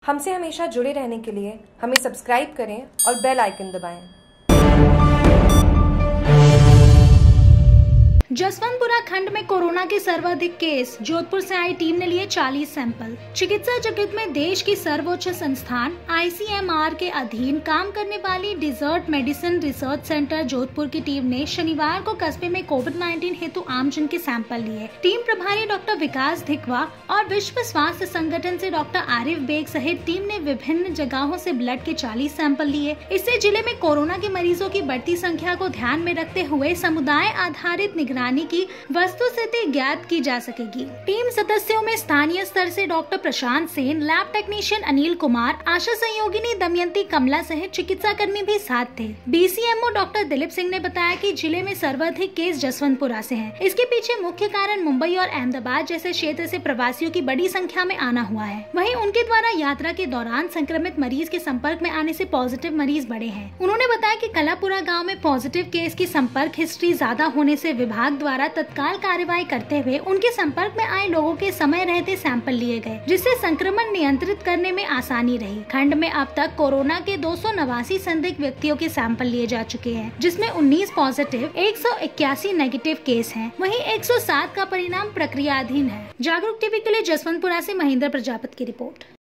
हमसे हमेशा जुड़े रहने के लिए हमें सब्सक्राइब करें और बेल आइकन दबाएं। जसवंतपुरा खंड में कोरोना के सर्वाधिक केस। जोधपुर से आई टीम ने लिए 40 सैंपल। चिकित्सा जगत में देश की सर्वोच्च संस्थान ICMR के अधीन काम करने वाली desert medicine research centre Jodhpur की टीम ने शनिवार को कस्बे में कोविड-19 हेतु आमजन के सैंपल लिए। टीम प्रभारी डॉक्टर विकास धिकवा और विश्व स्वास्थ्य संगठन से डॉक्टर आरिफ बेग सहित टीम ने विभिन्न जगहों से ब्लड के 40 सैंपल लिए। इससे जिले में कोरोना के मरीजों की बढ़ती संख्या को ध्यान में रखते हुए समुदाय आधारित निगरानी की वस्तुस्थिति ज्ञात की जा सकेगी। टीम सदस्यों में स्थानीय स्तर से doctor Prashant Sen, lab technician Anil Kumar, Asha सहयोगिनी दमयंती कमला सहित चिकित्सा कर्मी भी साथ थे। BCMO डॉक्टर दिलीप सिंह ने बताया कि जिले में सर्वाधिक केस जसवंतपुरा से हैं। इसके पीछे मुख्य कारण मुंबई और अहमदाबाद जैसे क्षेत्र से प्रवासियों की बड़ी संख्या में आना हुआ है। वहीं उनके द्वारा यात्रा के दौरान संक्रमित मरीज के संपर्क में आने से पॉजिटिव मरीज बढ़े हैं। उन्होंने बताया कि कलापुरा गाँव में पॉजिटिव केस की संपर्क हिस्ट्री ज्यादा होने से विभाग द्वारा तत्काल कार्रवाई करते हुए उनके संपर्क में आए लोगों के समय रहते सैंपल लिए गए, जिससे संक्रमण नियंत्रित करने में आसानी रही। खंड में अब तक कोरोना के 289 संदिग्ध व्यक्तियों के सैंपल लिए जा चुके हैं, जिसमें 19 पॉजिटिव, 181 नेगेटिव केस हैं। वहीं 107 का परिणाम प्रक्रियाधीन है। जागरूक टीवी के लिए जसवंतपुरा से महेंद्र प्रजापति की रिपोर्ट।